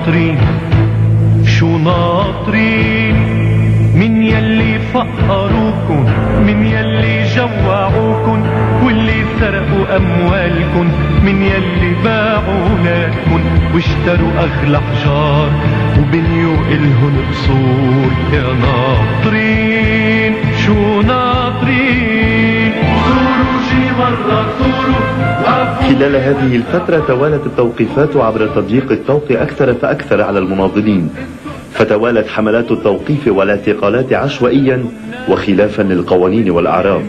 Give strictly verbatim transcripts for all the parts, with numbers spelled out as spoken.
ناطرين شو ناطرين من يلي فقروكن من يلي جوعوكن واللي سرقوا أموالكن من يلي باعوا ولادكن واشتروا أغلى حجار وبنيوا إلهن قصور. يا ناطرين شو ناطرين زوروا شي مرة زوروا. خلال هذه الفترة توالت التوقيفات عبر تضييق الطوق أكثر فأكثر على المناضلين، فتوالت حملات التوقيف والاعتقالات عشوائيا وخلافا للقوانين والأعراف.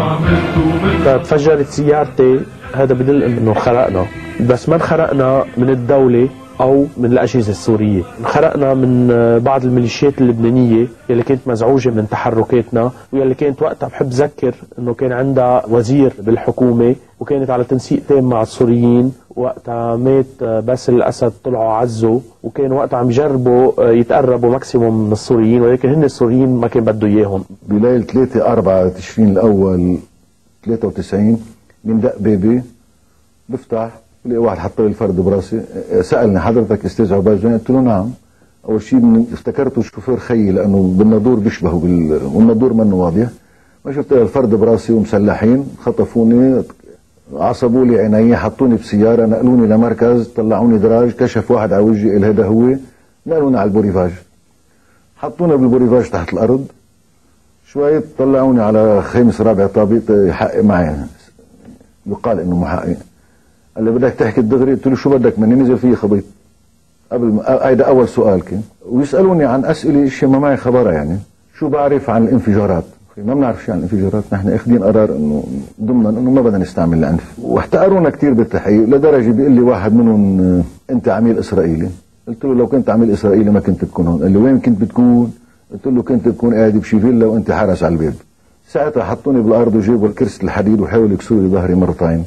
تفجرت سيارتي، هذا بدل انه خرقنا، بس ما انخرقنا من الدولة او من الاجهزة السورية، انخرقنا من بعض الميليشيات اللبنانية يلي كانت مزعوجة من تحركاتنا ويلي كانت وقتها بحب ذكر انه كان عندها وزير بالحكومة وكانت على تنسيق تام مع السوريين. وقتها مات باسل الاسد طلعوا عزوا وكان وقتها عم يجربوا يتقربوا ماكسيموم من السوريين، ولكن هن السوريين ما كان بده اياهم. بليلة ثلاثة أربعة تشرين الاول ثلاثة وتسعين بندق بيبي بفتح لقي واحد حط لي الفرد براسي، سالني حضرتك استاذ عباس وين؟ قلت له نعم. اول شيء افتكرته الشوفير خيي لانه بالنادور بيشبهه بال... والنادور منه واضح. ما شفت الفرد براسي ومسلحين، خطفوني عصبوا لي عيني، حطوني بسياره، نقلوني لمركز، طلعوني دراج، كشف واحد على وجهي قال هذا هو، نقلوني على البوريفاج، حطونا بالبوريفاج تحت الارض شوي، طلعوني على خامس رابع طابق يحقق معي، يقال انه محقق. قال لي بدك تحكي الدغري؟ قلت له شو بدك مني؟ نزل فيه خبيط قبل ما هيدا اول سؤال كان، ويسالوني عن اسئله شيء ما معي خبرها، يعني شو بعرف عن الانفجارات؟ ما بنعرف شيء عن الانفجارات، نحن اخذين قرار انه ضمنا انه ما بدنا نستعمل العنف، واحتقرونا كثير بالتحقيق لدرجه بيقول لي واحد منهم انت عميل اسرائيلي. قلت له لو كنت عميل اسرائيلي ما كنت تكون هون. قال لي وين كنت بتكون؟ قلت له كنت تكون قاعد بشي فيلا وانت حارس على الباب. ساعتها حطوني بالارض وجابوا الكرسي الحديد وحاولوا يكسروا لي ظهري مرتين.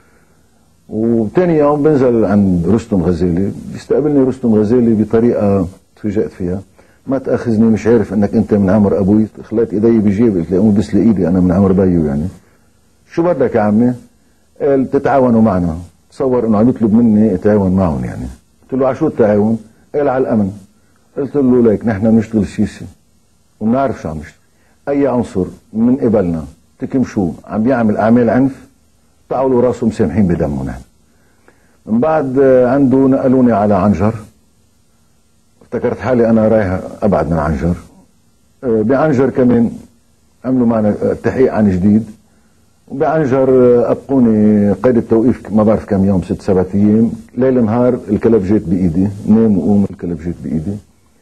وثاني يوم بنزل عند رستم غزالي، بيستقبلني رستم غزالي بطريقه تفاجأت فيها، ما تاخذني مش عارف انك انت من عمر ابوي. خليت ايدي بجيبي، قلت له قوم بس لي ايدي انا من عمر بيو، يعني شو بدك يا عمي؟ قال تتعاونوا معنا. تصور انه عم يطلب مني اتعاون معهم، يعني قلت له على شو التعاون؟ قال على الامن. قلت له ليك نحن بنشتغل السيسي وبنعرف شو عم نشتغل، اي عنصر من قبلنا تكمشوا عم بيعمل اعمال عنف طعوا راسه مسامحين بدمه. نحن من بعد عنده نقلوني على عنجر، افتكرت حالي انا رايح ابعد من عنجر. بعنجر كمان عملوا معنا تحقيق عن جديد، وبعنجر ابقوني قيد التوقيف ما بعرف كم يوم، ست سبعة ايام، ليل نهار الكلبجات بايدي، نام وقوم الكلبجات بايدي.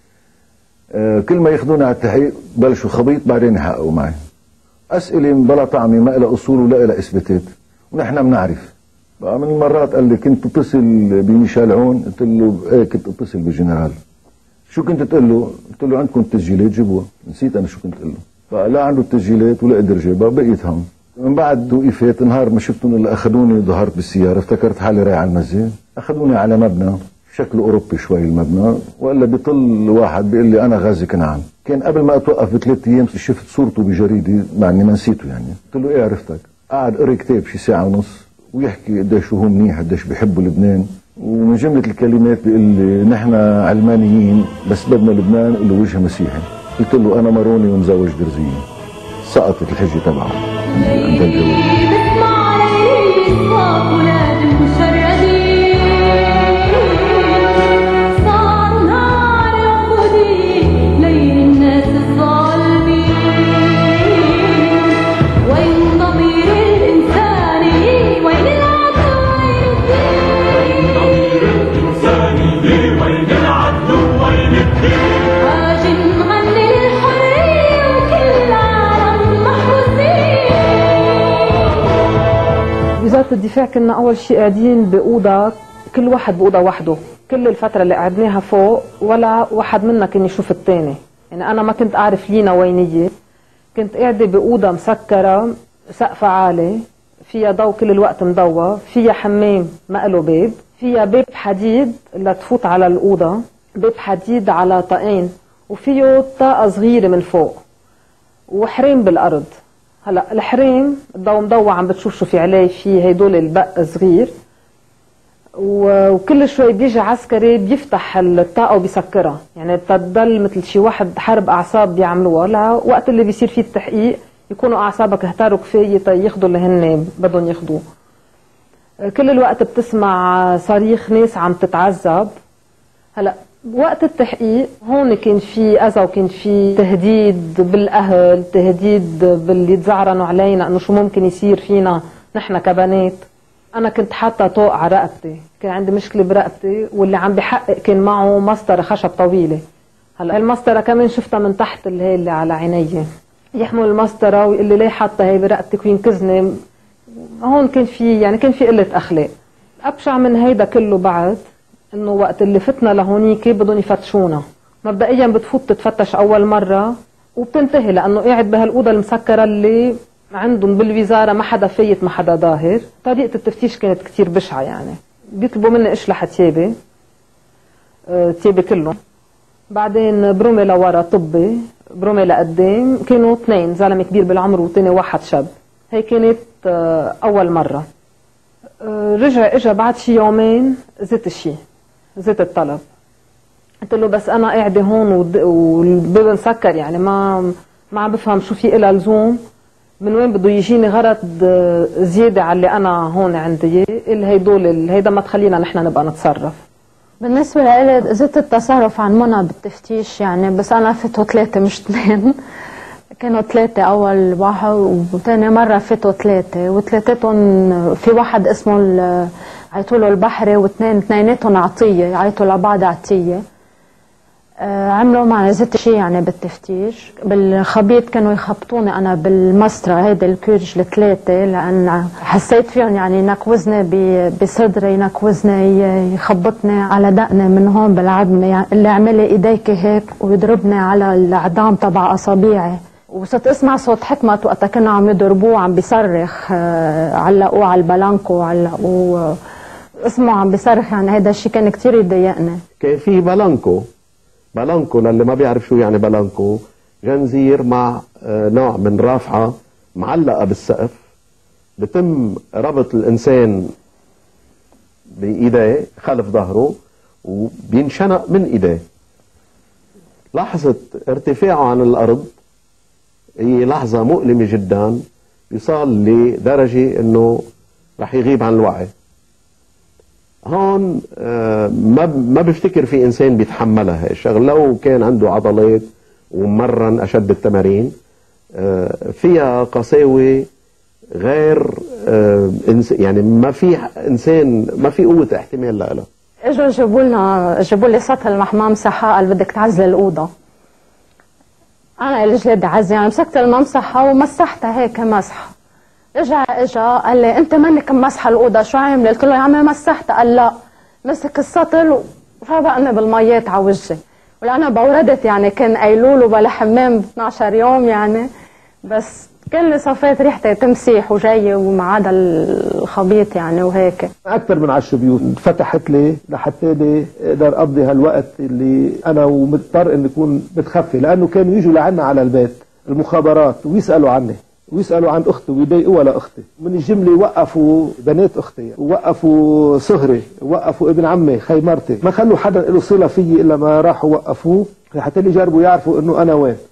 كل ما ياخذوني على التحقيق بلشوا خبيط بعدين يحققوا معي اسئله بلا طعمه ما لها اصول ولا لها اثباتات، ونحن بنعرف. بقى من المرات قال لي كنت تتصل بميشيل عون؟ قلت له ايه كنت اتصل بالجنرال. شو كنت تقول له؟ قلت له عندكم تسجيلات جيبوها. نسيت انا شو كنت اقول له، فلا عنده التسجيلات ولا قدر جيبها، بقيت هون. من بعد توقيفات نهار ما شفتهم الا اخذوني، ظهرت بالسياره، افتكرت حالي رايح على المسجد، اخذوني على مبنى شكله اوروبي شوي المبنى، والا بيطل واحد بيقول لي انا غازي كنعان. كان قبل ما اتوقف بثلاث ايام شفت صورته بجريده مع اني ما نسيته، يعني قلت له ايه عرفتك؟ قعد قري كتاب شي ساعه ونص ويحكي قديش هو منيح، قديش بيحبوا لبنان، ومن جمله الكلمات بيقول لي نحن علمانيين بس بدنا لبنان له وجه مسيحي. قلت له انا ماروني ومزوج درزيه. سقطت الحجه تبعه عند الجواب. وزارة الدفاع كنا أول شيء قاعدين بأوضة، كل واحد بأوضة وحده، كل الفترة اللي قعدناها فوق ولا واحد منا كان يشوف الثاني، يعني أنا ما كنت أعرف لينا وين هي، كنت قاعدة بأوضة مسكرة سقف عالي فيها ضوء كل الوقت مضوى، فيها حمام ما له باب، فيها باب حديد لتفوت على الأوضة، باب حديد على طاقين وفيه طاقة صغيرة من فوق وحريم بالأرض. هلا الحريم الضوء مضوى عم بتشوف شو في عليه، في هدول البق صغير وكل شوي بيجي عسكري بيفتح الطاقة وبيسكرها، يعني بتضل مثل شي واحد حرب أعصاب بيعملوها لوقت اللي بيصير فيه التحقيق يكونوا أعصابك اهتاروا كفاية ياخدوا اللي هن بدهم ياخدوه. كل الوقت بتسمع صريخ ناس عم تتعذب. هلا وقت التحقيق هون كان في أذى وكان في تهديد بالأهل، تهديد باللي تزعرنوا علينا إنه شو ممكن يصير فينا نحن كبنات. أنا كنت حاطة طوق على رقبتي، كان عندي مشكلة برقبتي، واللي عم بحقق كان معه مسطرة خشب طويلة. هلا المسطرة كمان شفتها من تحت اللي هي اللي على عيني، يحمل المسطرة ويقول لي ليه حاطة هي برقبتك وينكزني. هون كان في يعني كان في قلة أخلاق. أبشع من هيدا كله بعد إنه وقت اللي فتنا لهونيك بدهم يفتشونا. مبدئيا بتفوت تتفتش أول مرة وبتنتهي لأنه قاعد بهالأوضة المسكرة اللي عندهم بالوزارة ما حدا فايت ما حدا ظاهر. طريقة التفتيش كانت كتير بشعة، يعني بيطلبوا مني اشلح تيابي اه تيابي كلهم، بعدين برومي لورا طبي، برومي لقدام. كانوا اثنين، زلمة كبير بالعمر وتاني واحد شاب. هي كانت اه أول مرة. اه رجع اجا بعد شي يومين زيت الشي زيت الطلب. قلت له بس أنا قاعدة هون والباب مسكر، يعني ما ما عم بفهم شو في إلها لزوم، من وين بده يجيني غرض زيادة على اللي أنا هون عندي، اللي هيدول هيدا ما تخلينا نحن نبقى نتصرف. بالنسبة لي زدت التصرف عن منى بالتفتيش، يعني بس أنا فتوا ثلاثة مش اثنين، كانوا ثلاثة أول واحد وثاني مرة فتوا ثلاثة، وثلاثتهم في واحد اسمه عيطوا له البحري، واثنين اثنيناتهم عطية، عيطوا لبعض عطية. عملوا معنا زيت شيء يعني بالتفتيش. بالخبيط كانوا يخبطوني انا بالمسطره هيدا الكورج الثلاثه، لان حسيت فيهم يعني ينكوزني بصدري، ينكوزني يخبطني على دقني من هون بالعظمه، يعني اللي عمل لي ايديك هيك ويضربني على العظام تبع اصابيعي. وصرت اسمع صوت حكمت وقتها كانوا عم يضربوه عم بيصرخ، علقوه على البلانكو، علقوه اسمه عم بيصرخ، يعني هيدا الشيء كان كثير يضايقني. كان في بلانكو بلانكو للي ما بيعرف شو يعني بلانكو، جنزير مع نوع من رافعة معلقة بالسقف، بتم ربط الإنسان بإيديه خلف ظهره وبينشنق من إيديه. لحظة ارتفاعه عن الأرض هي لحظة مؤلمة جدا، يصل لدرجة إنه رح يغيب عن الوعي. هون ما ما بفتكر في انسان بيتحملها هاي الشغله، لو كان عنده عضلات ومرن اشد التمارين. فيها قساوه غير يعني ما في انسان ما في قوه احتمال لها. اجوا جابوا لنا جابوا لي سطح الممسحه، قال بدك تعزل الاوضه. انا اللي بدي اعزل، يعني مسكت الممسحه ومسحتها هيك مسحه. رجع اجا قال لي انت منك مسحه الاوضه، شو عامله؟ قلت له يا عمي مسحتها. قال لا، مسك السطل وربقني بالميات على وجهي. ولأنا بوردت يعني كان قايلوا له بلا حمام ب اثنعش يوم يعني، بس كل صفات ريحتي تمسيح وجاي ومع هذا الخبيط يعني وهيك. اكثر من عشر بيوت فتحت لي لحتى لي اقدر اقضي هالوقت اللي انا ومضطر اني اكون متخفي، لانه كانوا يجوا لعنا على البيت المخابرات ويسالوا عني ويسألوا عن أختي ويضايقوها لأختي. من الجملة وقفوا بنات أختي، وقفوا صهري، وقفوا ابن عمي خيمرتي، ما خلوا حدا له صلة فيي إلا ما راحوا وقفوه حتى اللي جربوا يعرفوا إنه أنا وين.